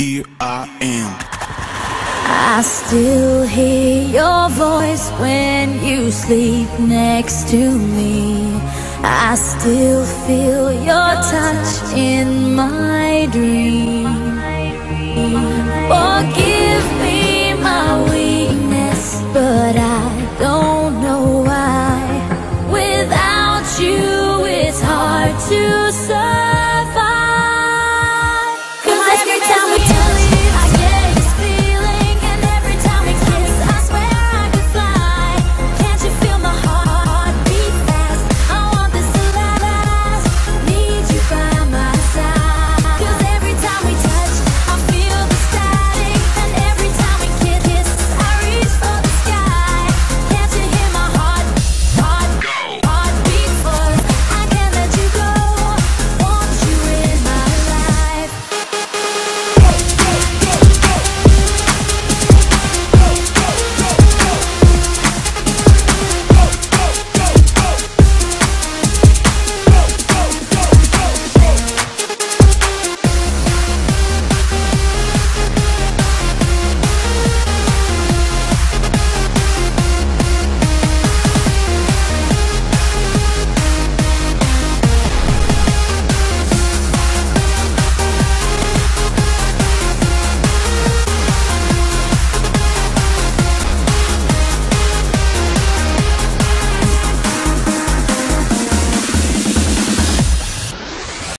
here I am. I still hear your voice when you sleep next to me. I still feel your touch in my dream. Forgive me my weakness, but I don't know why. Without you it's hard to